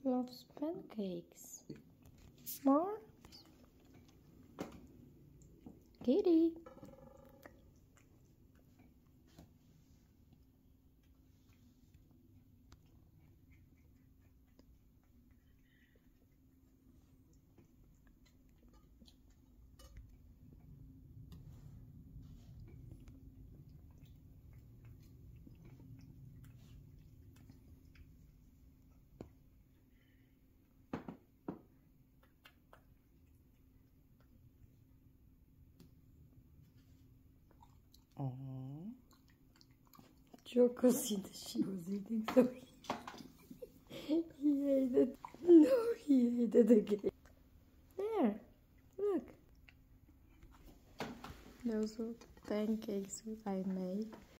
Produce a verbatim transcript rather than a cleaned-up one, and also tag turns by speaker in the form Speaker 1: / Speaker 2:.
Speaker 1: loves pancakes. More? Kitty.
Speaker 2: Aww.
Speaker 1: Choco see that she was eating, so he, he ate it. No, he ate it again. There, look. Those are pancakes I made.